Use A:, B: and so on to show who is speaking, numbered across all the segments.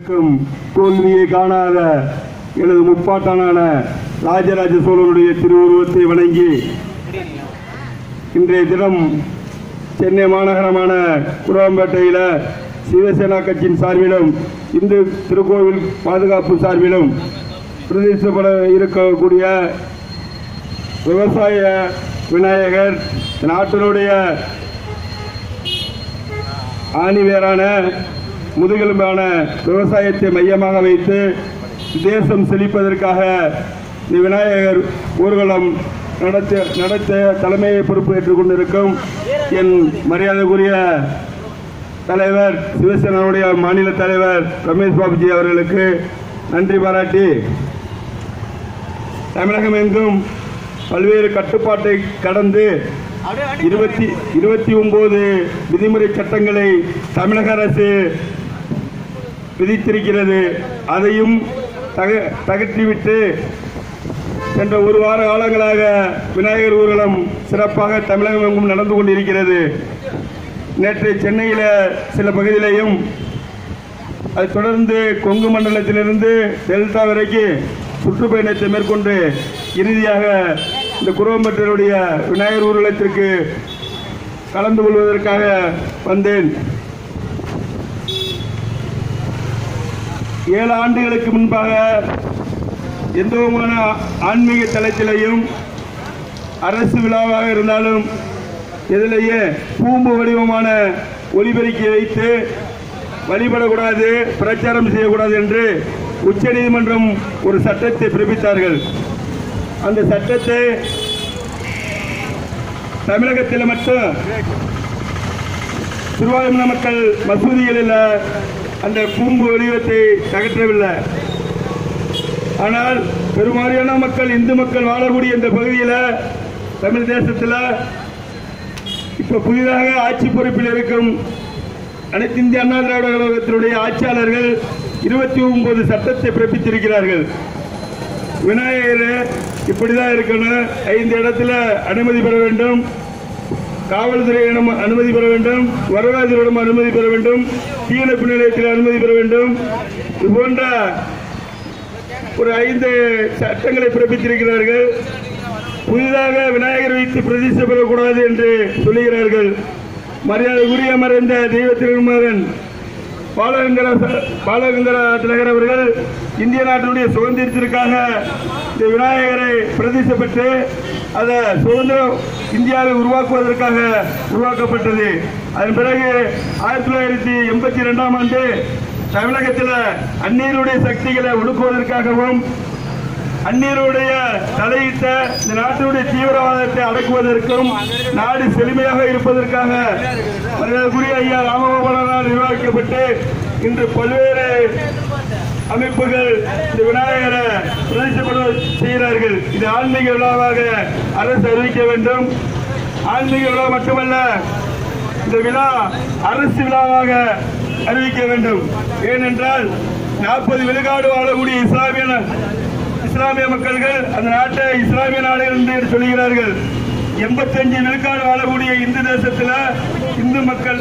A: தோல்வியை காணாத எனது முப்பாட்டனான ராஜராஜ சோழனுடைய திருவுருவத்தை வணங்கி இன்றைய தினம் சென்னை மாநகரமான குரவாம்பேட்டையில் சிவசேனா கட்சியின் சார்பிலும் இந்து திருக்கோவில் பாதுகாப்பு சார்பிலும் பிரதிஷ்டப்பட இருக்கக்கூடிய விவசாய விநாயகர் நாட்டினுடைய ஆணிவேரான முதுகெலும்பான விவசாயத்தை மையமாக வைத்து தேசம் செழிப்பதற்காக இந்த விநாயகர் ஊர்வலம் நடத்த தலைமையை பொறுப்பேற்றுக் கொண்டிருக்கும் என் மரியாதைக்குரிய தலைவர் சிவசேனாவுடைய மாநில தலைவர் ரமேஷ் பாபுஜி அவர்களுக்கு நன்றி பாராட்டி தமிழகம் எங்கும் பல்வேறு கட்டுப்பாட்டை கடந்து 29 விதிமுறை சட்டங்களை தமிழக அரசு விதித்திருக்கிறது. அதையும் தகற்றிவிட்டு சென்ற ஒரு வார காலங்களாக விநாயகர் ஊர்வலம் சிறப்பாக தமிழகம் எங்கும் நடந்து கொண்டிருக்கிறது. நேற்று சென்னையில் சில பகுதியிலையும் அதை தொடர்ந்து கொங்கு மண்டலத்திலிருந்து டெல்டா வரைக்கும் சுற்றுப்பயணத்தை மேற்கொண்டு இறுதியாக இந்த குரவாம்பேட்டையுடைய விநாயகர் ஊர்வலத்திற்கு கலந்து கொள்வதற்காக வந்தேன். 7 ஆண்டுகளுக்கு முன்பாக எந்த விதமான ஆன்மீக தளத்திலையும் அரசு விழாவாக இருந்தாலும் இதிலேயே பூம்பு வடிவமான ஒலிபெருக்கி வைத்து வழிபடக்கூடாது, பிரச்சாரம் செய்யக்கூடாது என்று உச்சநீதிமன்றம் ஒரு சட்டத்தை பிறப்பித்தார்கள். அந்த சட்டத்தை தமிழகத்தில் மட்டும் சிறுபான்மையின மக்கள் மசூதிகளில் அந்த பூம்பு வடிவத்தை அகற்றவில்லை. ஆனால் பெரும்பாலான மக்கள் இந்து மக்கள் வாழக்கூடிய இந்த பகுதியில் தமிழ் தேசத்தில் இப்போ புதிதாக ஆட்சி பொறுப்பில் இருக்கும் அனைத்து இந்திய அண்ணா திராவிட கழகத்தினுடைய ஆட்சியாளர்கள் 29 சட்டத்தை பிறப்பித்திருக்கிறார்கள். விநாயகர் இப்படிதான் இருக்கணும், 5 இடத்துல அனுமதி பெற வேண்டும், காவல்துறையிடம் அனுமதி பெற வேண்டும், வருவாய்த்துறையிடம் அனுமதி பெற வேண்டும், தீயணைப்பு நிலையத்தில் அனுமதி பெற வேண்டும். இது போன்ற ஒரு 5 சட்டங்களை பிறப்பித்திருக்கிறார்கள். புதிதாக விநாயகர் வைத்து பிரதிஷ்டை பெறக்கூடாது என்று சொல்லுகிறார்கள். மரியாதைக்குரிய மறைந்த தெய்வ திருமகன் பாலகங்கர திலகர் அவர்கள் இந்திய நாட்டினுடைய சுதந்திரத்திற்காக இந்த விநாயகரை பிரதிஷ்டை பெற்று அதை சுதந்திர இந்தியாவை உருவாக்குவதற்காக உருவாக்கப்பட்டது. அதன் பிறகு 1982ஆம் ஆண்டு தமிழகத்தில் அந்நியருடைய சக்திகளை ஒடுக்குவதற்காகவும் அந்நியருடைய தலையிட்ட இந்த நாட்டினுடைய தீவிரவாதத்தை அடக்குவதற்கும் நாடு செழுமையாக இருப்பதற்காக மரியாதைக்குரிய ஐயா ராமகோபாலனால் நிர்வகிக்கப்பட்டு இன்று பல்வேறு அமைப்புகள் இந்த விநாயகரை பிரதிஷ்டை செய்கிறார்கள். இது ஆன்மீக விழாவாக அரசு அறிவிக்க வேண்டும். ஆன்மீக விழா மட்டுமல்ல, இந்த விழா அரசு விழாவாக அறிவிக்க வேண்டும். ஏனென்றால் 40 விழுக்காடு வாழக்கூடிய இஸ்லாமிய மக்கள்கள் அந்த நாட்டை இஸ்லாமிய நாடு என்று சொல்கிறார்கள். 85 விழுக்காடு வாழக்கூடிய இந்து தேசத்தில் இந்து மக்கள்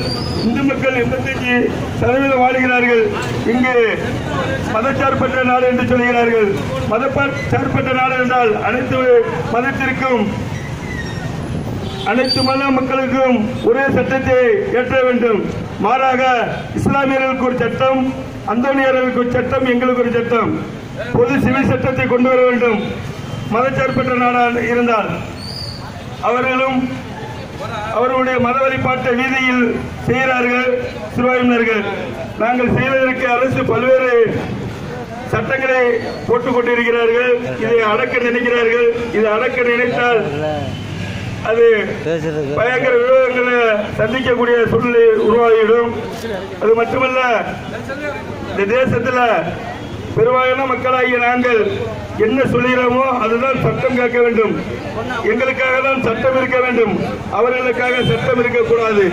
A: 85% வாழுகிறார்கள். இங்கு மதச்சார்பற்ற நாடு என்று சொல்கிறார்கள். மதச்சார்பற்ற நாடு என்றால் அனைத்து மதத்திற்கும் அனைத்து மத மக்களுக்கும் ஒரே சட்டத்தை ஏற்ற வேண்டும். மாறாக இஸ்லாமியர்களுக்கு ஒரு சட்டம், அந்தோனியர்களுக்கு ஒரு சட்டம், எங்களுக்கு ஒரு சட்டம், பொது சிவில் சட்டத்தை கொண்டு வர வேண்டும். மதச்சார்பற்ற நாடாக இருந்தால் அவர்களும் அவர்களுடைய மத வழிபாட்டை வீதியில் செய்கிறார்கள் சிறுபான்மையினர்கள். நாங்கள் செய்வதற்கு அரசு பல்வேறு சட்டங்களை போட்டுக் கொண்டிருக்கிறார்கள். இதை அடக்க நினைக்கிறார்கள். இதை அடக்க நினைத்தால் அது பயங்கர விரோதங்களை சந்திக்கக்கூடிய சூழ்நிலை உருவாகிவிடும். அது மட்டுமல்ல, இந்த தேசத்தில் பெரும்பாலான மக்களாகிய நாங்கள் என்ன சொல்கிறோமோ அதுதான் சட்டம் கேட்க வேண்டும். எங்களுக்காக தான் சட்டம் இருக்க வேண்டும், அவர்களுக்காக சட்டம் இருக்கக்கூடாது.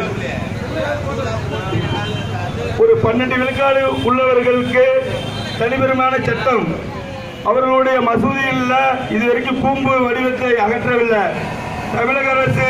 A: ஒரு 12 விழுக்காடு உள்ளவர்களுக்கு தனிபெருமான சட்டம். அவர்களுடைய மசூதியில் இதுவரைக்கும் பூம்பு வடிவத்தை அகற்றவில்லை. தமிழக அரசு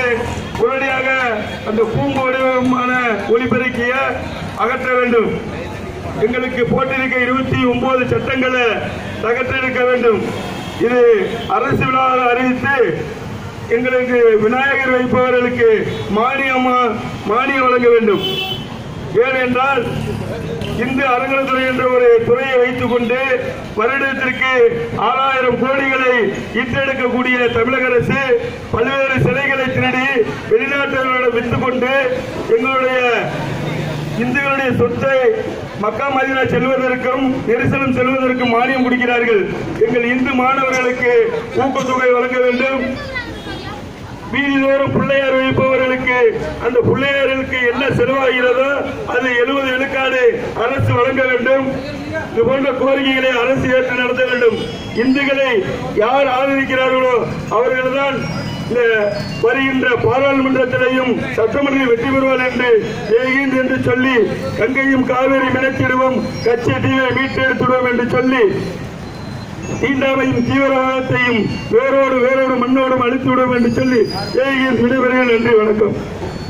A: உடனடியாக அந்த பூம்பு வடிவமான ஒளிபெருக்கிய அகற்ற வேண்டும். எங்களுக்கு போட்டிருக்க 29 சட்டங்களை தகர்த்தெடுக்க வேண்டும். இது அரசு விழாவை அறிவித்து எங்களுக்கு விநாயகர் வைப்பவர்களுக்கு மானியம் வழங்க வேண்டும். ஏனென்றால் இந்து அறநிலையத்துறை என்ற ஒரு துறையை வைத்துக் கொண்டு வருடத்திற்கு 6000 கோடிகளை ஈட்டெடுக்கக்கூடிய தமிழக அரசு பல்வேறு சிலைகளை திருடி வெளிநாட்டவர்களிடம் விற்றுக் கொண்டு எங்களுடைய இந்துக்களுடைய சொத்தை மக்கா மதீனா செல்வதற்கும் நெரிசலும் செல்வதற்கும் மானியம் கொடுக்கிறார்கள். எங்கள் இந்து மாணவர்களுக்கு ஊக்கத்தொகை வழங்க வேண்டும். வீதிதோறும் பிள்ளையார் வைப்பவர்களுக்கு அந்த பிள்ளையாருக்கு என்ன செலவாகிறதோ அது 70 விழுக்காடு அரசு வழங்க வேண்டும். இது போன்ற கோரிக்கைகளை அரசு ஏற்று நடத்த வேண்டும். இந்துக்களை யார் ஆதரிக்கிறார்களோ அவர்கள்தான் இந்த வருகின்ற பாராளுமன்றத்திலையும் சட்டமன்றத்தில் வெற்றி பெறுவார் என்று சொல்லி கங்கையும் காவேரி இணைத்திடுவோம், கட்சி தீவை மீட்டெடுத்துடுவோம் என்று சொல்லி தீண்டாமையும் தீவிரவாதத்தையும் வேரோடு மண்ணோடும் அழித்துவிடும் என்று சொல்லி விடைபெறுகிறேன். நன்றி, வணக்கம்.